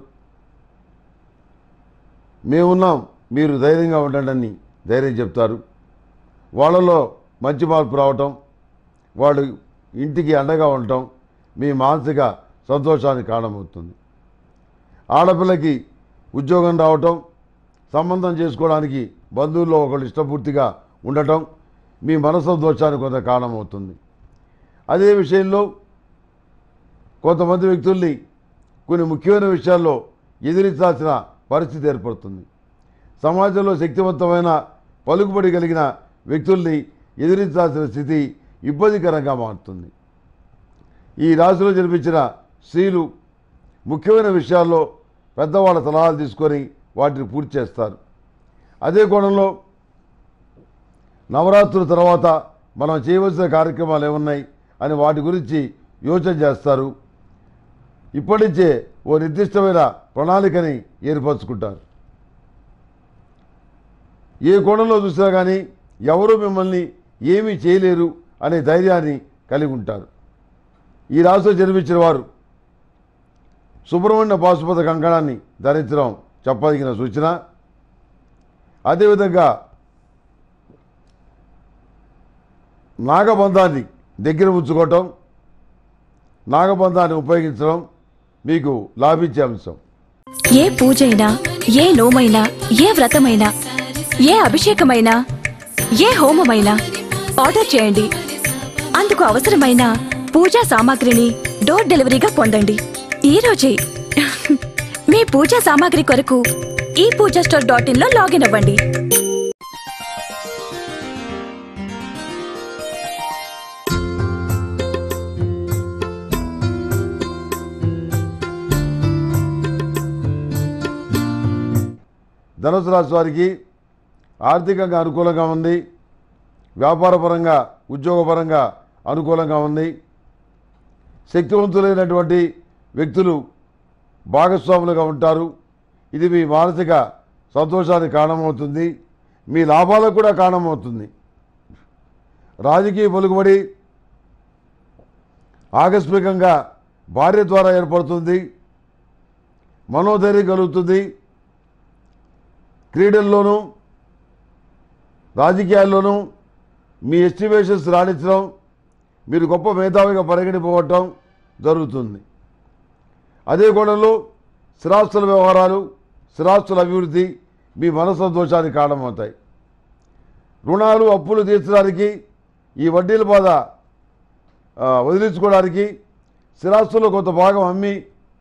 Speaker 2: మేమున్నాం, మీరు ధైర్యంగా ఉండండి అని ధైర్యం చెప్తారు. వాళ్ళలో మంచి మార్పు రావటం, వాళ్ళు ఇంటికి అండగా ఉండటం మీ మానసిక సంతోషానికి కారణమవుతుంది. ఆడపిల్లకి ఉద్యోగం రావటం, సంబంధం చేసుకోవడానికి బంధువుల్లో ఒకళ్ళు ఇష్టపూర్తిగా ఉండటం మీ మనసంతోషానికి కొంత కారణమవుతుంది. అదే విషయంలో కొంతమంది వ్యక్తుల్ని కొన్ని ముఖ్యమైన విషయాల్లో ఎదిరించాల్సిన పరిస్థితి ఏర్పడుతుంది. సమాజంలో శక్తివంతమైన పలుకుబడి కలిగిన వ్యక్తుల్ని ఎదిరించాల్సిన స్థితి ఇబ్బందికరంగా మారుతుంది. ఈ రాశిలో జన్మించిన స్త్రీలు ముఖ్యమైన విషయాల్లో పెద్దవాళ్ళ సలహాలు తీసుకొని వాటిని పూర్తి చేస్తారు. అదే కోణంలో నవరాత్రుల తర్వాత మనం చేయవలసిన కార్యక్రమాలు ఏమున్నాయి అని వాటి గురించి యోచన చేస్తారు. ఇప్పటి నుంచే ఓ నిర్దిష్టమైన ప్రణాళికని ఏర్పరచుకుంటారు. ఏ కోణంలో చూసినా కానీ ఎవరూ మిమ్మల్ని ఏమీ చేయలేరు అనే ధైర్యాన్ని కలిగి ఉంటారు. ఈ రాశిలో జన్మించిన వారు సుబ్రహ్మణ్య పాశుపత కంకణాన్ని ధరించడం చెప్పదగిన సూచన. అదేవిధంగా నాగబంధాన్ని దగ్గర ఉంచుకోవటం, నాగబంధాన్ని ఉపయోగించడం మీకు లాభించే అంశం.
Speaker 1: ఏ పూజైనా, ఏ నోమైనా, ఏ వ్రతమైనా, ఏ అభిషేకమైనా, ఏ హోమమైనా ఆర్డర్ చేయండి. అందుకు అవసరమైన పూజా సామాగ్రిని డోర్ డెలివరీగా పొందండి ఈ రోజే. మీ పూజా సామాగ్రి కొరకు ఈ పూజా స్టోర్ డాట్ ఇన్ లో లాగిన్ అవ్వండి.
Speaker 2: ధనుసు రాశి వారికి ఆర్థికంగా అనుకూలంగా ఉంది. వ్యాపారపరంగా, ఉద్యోగపరంగా అనుకూలంగా ఉంది. శక్తివంతులైనటువంటి వ్యక్తులు భాగస్వాములుగా ఉంటారు. ఇది మీ మానసిక సంతోషానికి కారణమవుతుంది, మీ లాభాలకు కూడా కారణమవుతుంది. రాజకీయ పలుకుబడి ఆకస్మికంగా భార్య ద్వారా ఏర్పడుతుంది. మనోధైర్యం కలుగుతుంది. క్రీడల్లోనూ రాజకీయాల్లోనూ మీ ఎస్టిమేషన్స్ రాణించడం, మీరు గొప్ప మేధావిగా పరిగణింపబడటం జరుగుతుంది. అదే కోణంలో స్థిరాస్తుల వ్యవహారాలు, స్థిరాస్తుల అభివృద్ధి మీ మనసంతోషానికి కారణమవుతాయి. రుణాలు, అప్పులు తీర్చడానికి, ఈ వడ్డీల బాధ వదిలించుకోవడానికి స్థిరాస్తుల్లో కొంత భాగం అమ్మి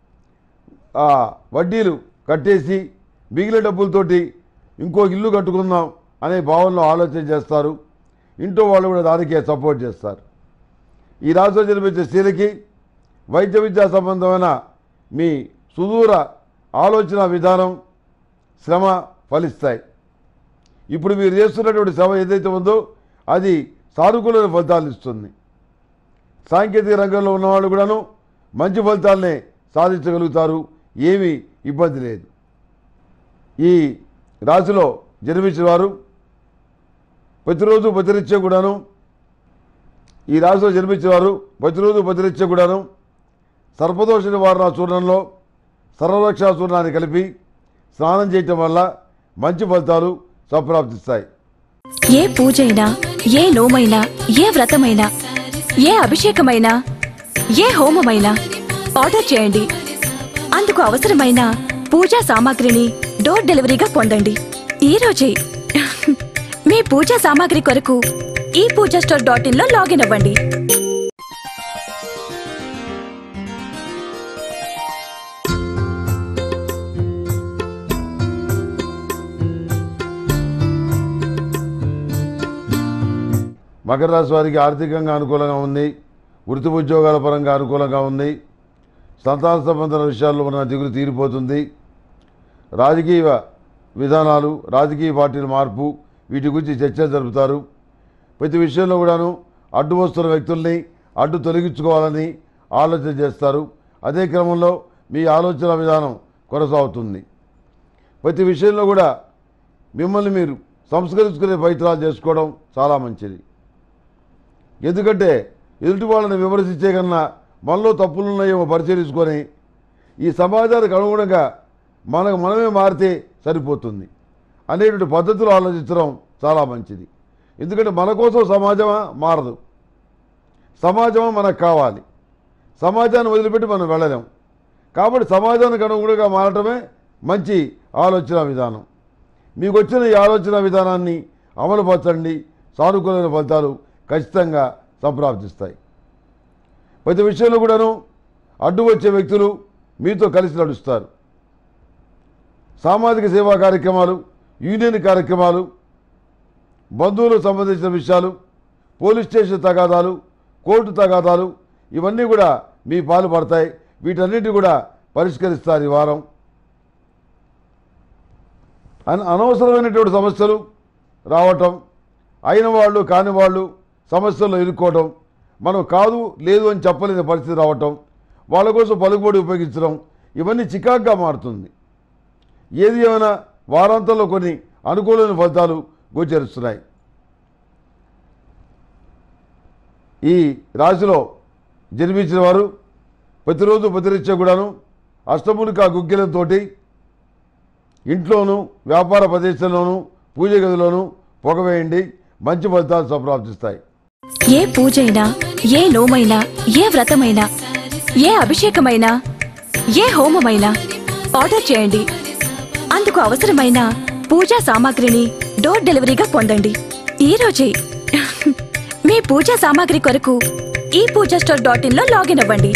Speaker 2: వడ్డీలు కట్టేసి మిగిలిన డబ్బులతోటి ఇంకో ఇల్లు కట్టుకుందాం అనే భావనలో ఆలోచన చేస్తారు. ఇంట్లో వాళ్ళు కూడా దానికే సపోర్ట్ చేస్తారు. ఈ రాశిలో జన్మించే స్త్రీలకి వైద్య విద్యా సంబంధమైన మీ సుదూర ఆలోచన విధానం, శ్రమ ఫలిస్తాయి. ఇప్పుడు మీరు చేస్తున్నటువంటి శ్రమ ఏదైతే ఉందో అది సానుకూల ఫలితాలు ఇస్తుంది. సాంకేతిక రంగంలో ఉన్నవాళ్ళు కూడాను మంచి ఫలితాలనే సాధించగలుగుతారు. ఏమీ ఇబ్బంది లేదు. ఈ రాశిలో జన్మించిన వారు ప్రతిరోజు ప్రతినిత్య కూడాను ఈ రాశిలో జన్మించిన వారు ప్రతిరోజు ప్రతినిత్య కూడాను సర్పదోష నివారణ చూర్ణంలో సర్వరక్షా చూర్ణాన్ని కలిపి స్నానం చేయటం వల్ల మంచి ఫలితాలు సంప్రాప్తిస్తాయి.
Speaker 1: ఏ పూజైనా, ఏ నోమైనా, ఏ వ్రతమైనా, ఏ అభిషేకమైనా, ఏ హోమమైనా ఆర్డర్ చేయండి. అందుకు అవసరమైన పూజా సామాగ్రిని డోర్ డెలివరీగా పొందండి ఈ రోజే. మీ పూజా సామాగ్రి కొరకు ఈ పూజా స్టోర్ డాట్ ఇన్ లో లాగిన్ అవ్వండి.
Speaker 2: మకర రాశి వారికి ఆర్థికంగా అనుకూలంగా ఉంది. వృత్తి ఉద్యోగాల పరంగా అనుకూలంగా ఉంది. సంతాన సంబంధ విషయాల్లో ఉన్న దిగులు తీరిపోతుంది. రాజకీయ విధానాలు, రాజకీయ పార్టీల మార్పు, వీటి గురించి చర్చ జరుపుతారు. ప్రతి విషయంలో కూడాను అడ్డు వస్తున్న వ్యక్తుల్ని అడ్డు తొలగించుకోవాలని ఆలోచన చేస్తారు. అదే క్రమంలో మీ ఆలోచన విధానం కొనసాగుతుంది. ప్రతి విషయంలో కూడా మిమ్మల్ని మీరు సంస్కరించుకునే ప్రయత్నాలు చేసుకోవడం చాలా మంచిది. ఎందుకంటే ఎదుటి వాళ్ళని విమర్శించే కన్నా మనలో తప్పులున్నాయేమో పరిశీలించుకొని ఈ సమాజానికి అనుగుణంగా మనకు మనమే మారితే సరిపోతుంది అనేటువంటి పద్ధతులు ఆలోచించడం చాలా మంచిది. ఎందుకంటే మన కోసం సమాజమా మారదు. సమాజం మనకు కావాలి. సమాజాన్ని వదిలిపెట్టి మనం వెళ్ళలేం. కాబట్టి సమాజానికి అనుగుణంగా మారటమే మంచి ఆలోచన విధానం. మీకు వచ్చిన ఈ ఆలోచన విధానాన్ని అమలుపరచండి. సానుకూలమైన ఫలితాలు ఖచ్చితంగా సంప్రాప్తిస్తాయి. ప్రతి విషయంలో కూడాను అడ్డు వచ్చే వ్యక్తులు మీతో కలిసి నడుస్తారు. సామాజిక సేవా కార్యక్రమాలు, యూనియన్ కార్యక్రమాలు, బంధువులకు సంబంధించిన విషయాలు, పోలీస్ స్టేషన్ తగాదాలు, కోర్టు తగాదాలు ఇవన్నీ కూడా మీ పాలు పడతాయి. వీటన్నిటి కూడా పరిష్కరిస్తారు ఈ వారం. అన అనవసరమైనటువంటి సమస్యలు రావటం, అయిన వాళ్ళు కాని వాళ్ళు సమస్యల్లో ఇరుక్కోవటం, మనం కాదు లేదు అని చెప్పలేని పరిస్థితి రావటం, వాళ్ళ కోసం పలుకుబడి ఉపయోగించడం, ఇవన్నీ చికాగ్గా మారుతుంది. ఏది ఏమైనా వారాంతంలో కొన్ని అనుకూలమైన ఫలితాలు గోచరిస్తున్నాయి. ఈ రాశిలో జన్మించిన వారు ప్రతిరోజు ప్రతిరీత్యా కూడాను అష్టములికా గుగ్గిలంతో ఇంట్లోనూ వ్యాపార ప్రదేశంలోనూ పూజ గదిలోనూ పొగవేయండి. మంచి ఫలితాలు సంప్రాప్తిస్తాయి.
Speaker 1: ఏ పూజైనా, ఏ నోమైనా, ఏ వ్రతమైనా, ఏ అభిషేకమైనా, ఏ హోమమైనా ఆర్డర్ చేయండి. అందుకు అవసరమైన పూజా సామాగ్రిని డోర్ డెలివరీగా పొందండి ఈ రోజే. మీ పూజా సామాగ్రి కొరకు ఈ పూజా స్టోర్ డాట్ ఇన్ లో లాగిన్ అవ్వండి.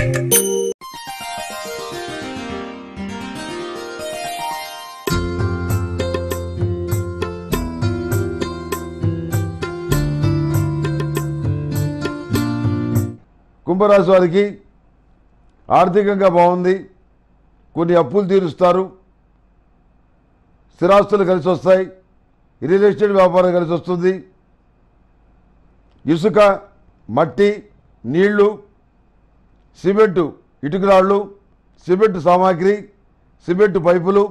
Speaker 2: కుంభరాశి వారికి ఆర్థికంగా బాగుంది. కొన్ని అప్పులు తీరుస్తారు. స్థిరాస్తులు కలిసి వస్తాయి. రియల్ ఎస్టేట్ వ్యాపారం కలిసి వస్తుంది. ఇసుక, మట్టి, నీళ్లు, సిమెంటు, ఇటుకరాళ్ళు, సిమెంటు సామాగ్రి, సిమెంటు పైపులు,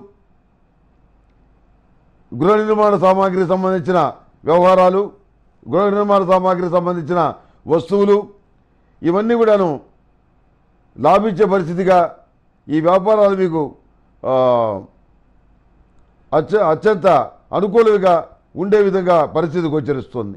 Speaker 2: గృహ నిర్మాణ సామాగ్రికి సంబంధించిన వ్యవహారాలు, గృహ నిర్మాణ సామాగ్రికి సంబంధించిన వస్తువులు ఇవన్నీ కూడాను లాభించే పరిస్థితిగా ఈ వ్యాపారాలు మీకు అత్య అత్యంత అనుకూలంగా ఉండే విధంగా పరిస్థితి గోచరిస్తుంది.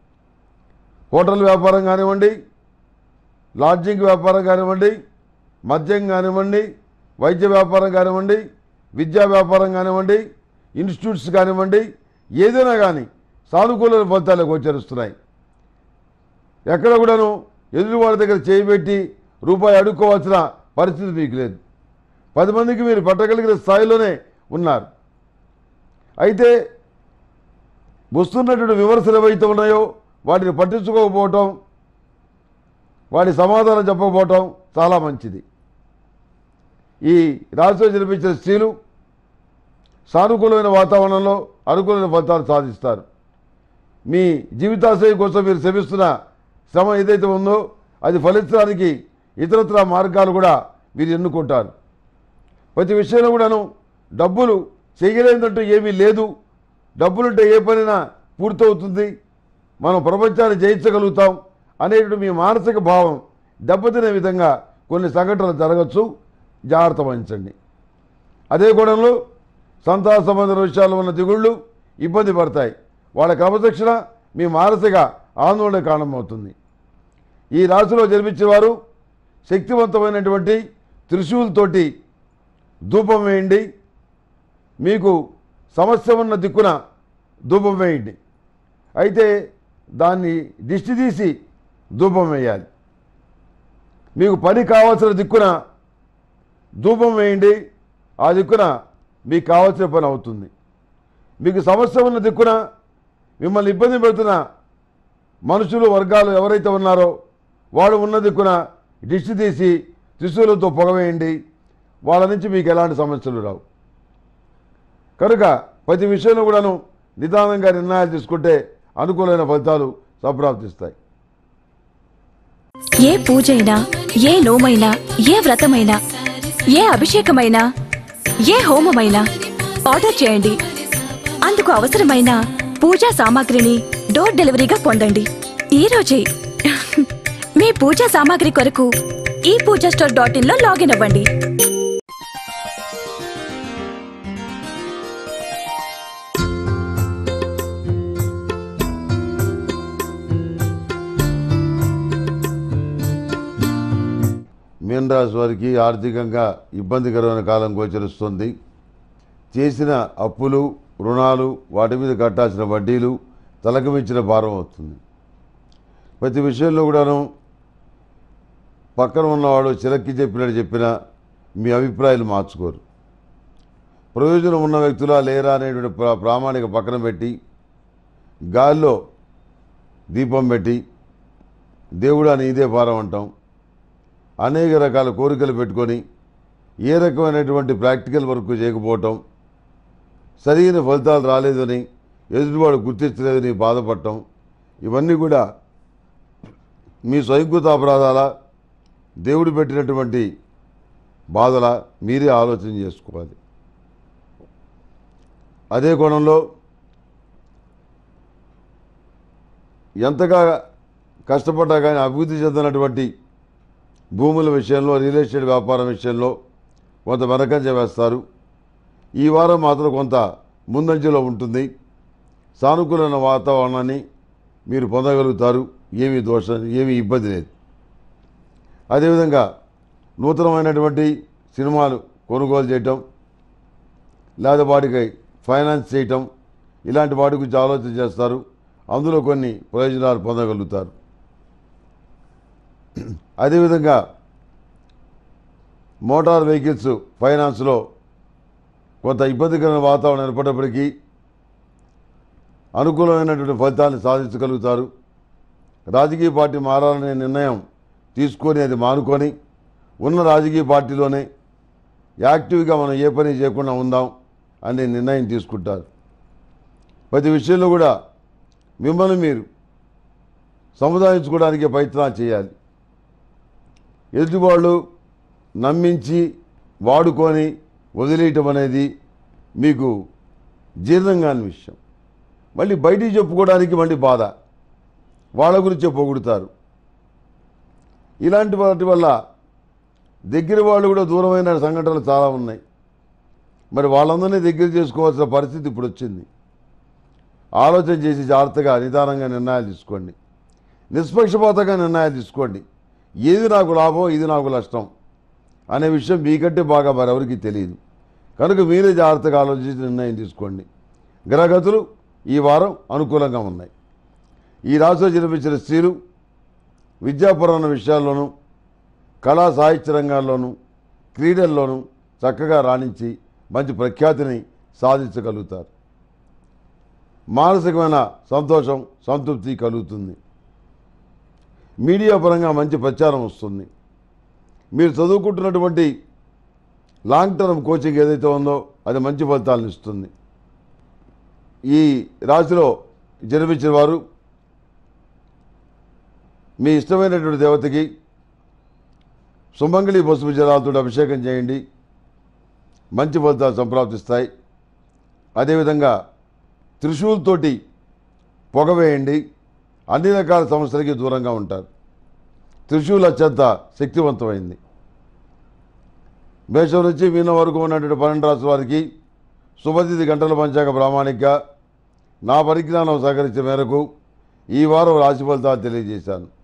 Speaker 2: హోటల్ వ్యాపారం కానివ్వండి, లాడ్జింగ్ వ్యాపారం కానివ్వండి, మద్యం కానివ్వండి, వైద్య వ్యాపారం కానివ్వండి, విద్యా వ్యాపారం కానివ్వండి, ఇన్స్టిట్యూట్స్ కానివ్వండి, ఏదైనా కానీ సానుకూల ఫలితాలు గోచరిస్తున్నాయి. ఎక్కడ కూడాను ఎదురువాడి దగ్గర చేయబెట్టి రూపాయి అడుక్కోవాల్సిన పరిస్థితి మీకు లేదు. పది మందికి మీరు పట్టగలిగిన స్థాయిలోనే ఉన్నారు. అయితే వస్తున్నటువంటి విమర్శలు ఏవైతే ఉన్నాయో వాటిని పట్టించుకోకపోవటం, వాటి సమాధానం చెప్పకపోవటం చాలా మంచిది. ఈ రాశిలో జన్మించిన స్త్రీలు సానుకూలమైన వాతావరణంలో అనుకూలమైన ఫలితాలు సాధిస్తారు. మీ జీవితాశయం కోసం మీరు శ్రమిస్తున్న శ్రమ ఏదైతే ఉందో అది ఫలించడానికి ఇతరత్ర మార్గాలు కూడా మీరు ఎన్నుకుంటారు. ప్రతి విషయంలో కూడాను డబ్బులు చేయలేదంటూ ఏమీ లేదు. డబ్బులుంటే ఏ పనైనా పూర్తవుతుంది, మనం ప్రపంచాన్ని జయించగలుగుతాం అనేటువంటి మీ మానసిక భావం దెబ్బతినే విధంగా కొన్ని సంఘటనలు జరగచ్చు. జాగ్రత్త వహించండి. అదే కోణంలో సంతాన సంబంధ విషయాల్లో ఉన్న దిగుళ్ళు ఇబ్బంది పడతాయి. వాళ్ళ క్రమశిక్షణ మీ మానసిక ఆందోళన కారణమవుతుంది. ఈ రాశిలో జన్మించిన వారు శక్తివంతమైనటువంటి త్రిశూలతోటి ధూపం వేయండి. మీకు సమస్య ఉన్న దిక్కున ధూపం వేయండి. అయితే దాన్ని దిష్టి తీసి ధూపం వేయాలి. మీకు పని కావాల్సిన దిక్కున ధూపం వేయండి. ఆ దిక్కున మీకు కావాల్సిన పని అవుతుంది. మీకు సమస్య ఉన్న దిక్కున మిమ్మల్ని ఇబ్బంది పెడుతున్న మనుషులు వర్గాలు ఎవరైతే ఉన్నారో వాడు ఉన్న దిక్కున దిష్టి తీసి త్రిశూలంతో పొగవేయండి. వాళ్ళ నుంచి మీకు ఎలాంటి సమస్యలు రావు. కనుక ప్రతి విషయంలో కూడాను నిదానంగా నిర్ణయాలు తీసుకుంటే అనుకూలమైన ఫలితాలు సంప్రాప్తిస్తాయి.
Speaker 1: ఏ పూజైనా, ఏ నోమైనా, ఏ వ్రతమైనా, ఏ అభిషేకమైనా, ఏ హోమమైనా ఆర్డర్ చేయండి. అందుకు అవసరమైన పూజా సామాగ్రిని డోర్ డెలివరీగా పొందండి ఈ రోజే. మీ పూజా సామాగ్రి కొరకు ఈ పూజా స్టోర్ డాట్ ఇన్ లో లాగిన్ అవ్వండి.
Speaker 2: పన్నెండు రాశి వారికి ఆర్థికంగా ఇబ్బందికరమైన కాలం గోచరిస్తుంది. చేసిన అప్పులు, రుణాలు, వాటి మీద కట్టాల్సిన వడ్డీలు తలకు మించిన భారం అవుతుంది. ప్రతి విషయంలో కూడాను పక్కన ఉన్నవాడు చిలక్కి చెప్పినట్టు చెప్పినా మీ అభిప్రాయాలు మార్చుకోరు. ప్రయోజనం ఉన్న వ్యక్తులా లేరా అనేటువంటి ప్రా ప్రామాణిక పక్కన పెట్టి గాల్లో దీపం పెట్టి దేవుడా నీదే భారం అంటాం. అనేక రకాల కోరికలు పెట్టుకొని ఏ రకమైనటువంటి ప్రాక్టికల్ వర్క్ చేయకపోవటం, సరైన ఫలితాలు రాలేదని ఎదుటివాడు గుర్తించలేదని బాధపడటం, ఇవన్నీ కూడా మీ స్వయంకృత అపరాధాల, దేవుడు పెట్టినటువంటి బాధల మీరే ఆలోచన చేసుకోవాలి. అదే కోణంలో ఎంతగా కష్టపడ్డా కానీ అభివృద్ధి చెందినటువంటి భూముల విషయంలో, రియల్ ఎస్టేట్ వ్యాపారం విషయంలో కొంత వెనకంజ వేస్తారు. ఈ వారం మాత్రం కొంత ముందంజలో ఉంటుంది. సానుకూలమైన వాతావరణాన్ని మీరు పొందగలుగుతారు. ఏమీ దోషం, ఏమీ ఇబ్బంది లేదు. అదేవిధంగా నూతనమైనటువంటి సినిమాలు కొనుగోలు చేయటం, లేదా వాటికి ఫైనాన్స్ చేయటం, ఇలాంటి వాటి గురించి ఆలోచన చేస్తారు. అందులో కొన్ని ప్రయోజనాలు పొందగలుగుతారు. అదేవిధంగా మోటార్ వెహికల్స్ ఫైనాన్స్లో కొంత ఇబ్బందికరమైన వాతావరణం ఏర్పడినప్పటికీ అనుకూలమైనటువంటి ఫలితాన్ని సాధించగలుగుతారు. రాజకీయ పార్టీ మారాలనే నిర్ణయం తీసుకొని అది మానుకొని ఉన్న రాజకీయ పార్టీలోనే యాక్టివ్గా మనం ఏ పని చేయకుండా ఉందాం అనే నిర్ణయం తీసుకుంటారు. ప్రతి విషయంలో కూడా మిమ్మల్ని మీరు సముదాయించుకోవడానికి ప్రయత్నాలు చేయాలి. ఎదుటివాళ్ళు నమ్మించి వాడుకొని వదిలేయటం అనేది మీకు జీర్ణం కాని విషయం. మళ్ళీ బయటికి చెప్పుకోవడానికి మళ్ళీ బాధ, వాళ్ళ గురించే పొగుడుతారు. ఇలాంటి వాటి వల్ల దగ్గర వాళ్ళు కూడా దూరమైన సంఘటనలు చాలా ఉన్నాయి. మరి వాళ్ళందరినీ దగ్గర చేసుకోవాల్సిన పరిస్థితి ఇప్పుడు వచ్చింది. ఆలోచన చేసి జాగ్రత్తగా నిదానంగా నిర్ణయాలు తీసుకోండి. నిష్పక్షపాతంగా నిర్ణయాలు తీసుకోండి. ఏది నాకు లాభం, ఇది నాకు నష్టం అనే విషయం మీకంటే బాగా మరెవరికి తెలియదు. కనుక మీరే జాగ్రత్తగా ఆలోచించి నిర్ణయం తీసుకోండి. గ్రహగతులు ఈ వారం అనుకూలంగా ఉన్నాయి. ఈ రాశిలో జన్మించిన స్త్రీలు విద్యాపరమైన విషయాల్లోనూ, కళా సాహిత్య రంగాల్లోనూ, క్రీడల్లోనూ చక్కగా రాణించి మంచి ప్రఖ్యాతిని సాధించగలుగుతారు. మానసికమైన సంతోషం, సంతృప్తి కలుగుతుంది. మీడియా పరంగా మంచి ప్రచారం వస్తుంది. మీరు చదువుకుంటున్నటువంటి లాంగ్ టర్మ్ కోచింగ్ ఏదైతే ఉందో అది మంచి ఫలితాలను ఇస్తుంది. ఈ రాశిలో జన్మించిన వారు మీ ఇష్టమైనటువంటి దేవతకి సుమంగళి పసుపు జలాలతో అభిషేకం చేయండి. మంచి ఫలితాలు సంప్రాప్తిస్తాయి. అదేవిధంగా త్రిశూల్తోటి పొగ వేయండి. అన్ని రకాల సమస్యలకి దూరంగా ఉంటారు. త్రిశూల్ అత్యంత శక్తివంతమైంది. మేషం నుంచి మీనం వరకు ఉన్నటువంటి పన్నెండు రాశుల వారికి శుభతిథి గంటల పంచాంగ ప్రామాణిక నా పరిజ్ఞానం సహకరించే మేరకు ఈ వారం రాశి ఫలితాలు తెలియజేశాను.